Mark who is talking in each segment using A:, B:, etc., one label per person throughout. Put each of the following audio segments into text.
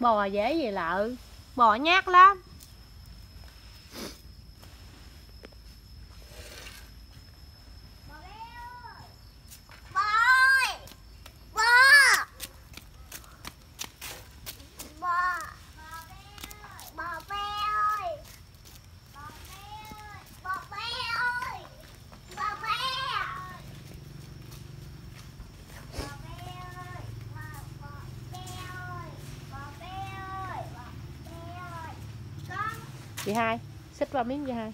A: Bò dễ gì lợ, bò nhát lắm. Chị Hai, xích vào miếng chị Hai.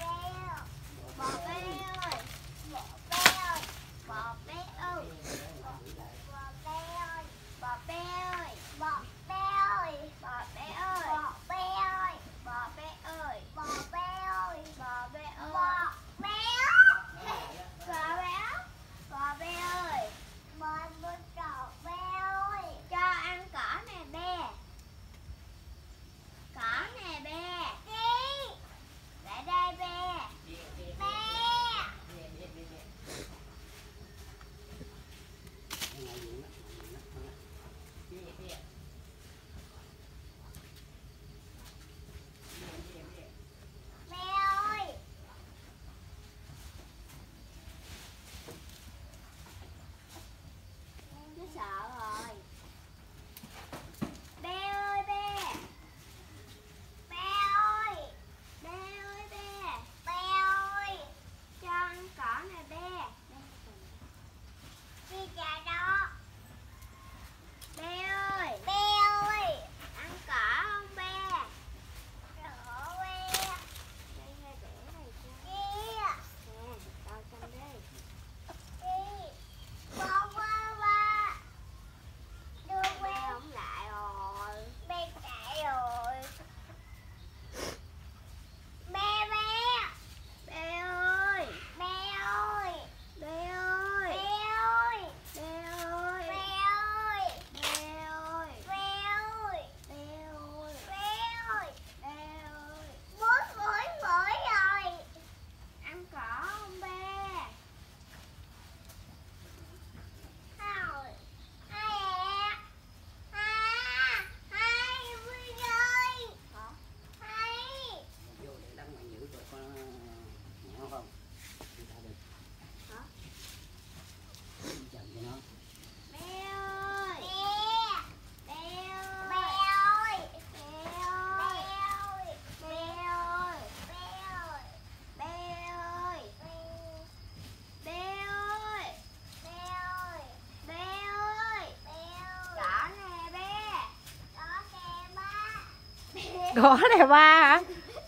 A: Cỏ nè ba hả?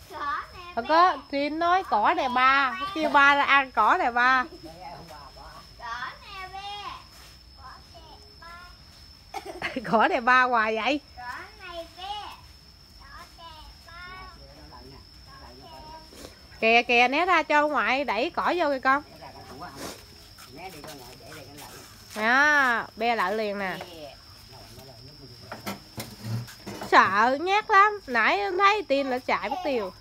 A: Không có, Tuyên nói cỏ nè ba, kêu ba ra ăn cỏ nè ba. Cỏ nè ba hoài vậy. Kìa kìa, né ra cho ngoại đẩy cỏ vô kìa con. Đó, be lại liền nè. Sợ nhát lắm, nãy em thấy Tiên là chạy mất tiêu.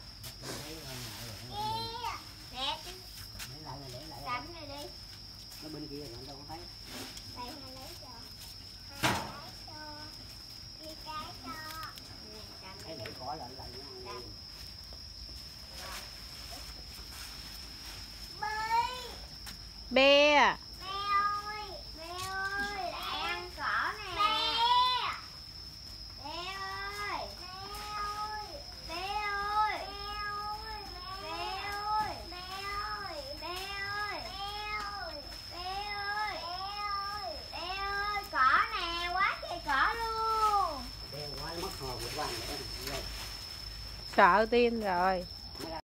A: Be. Sợ Tiên rồi.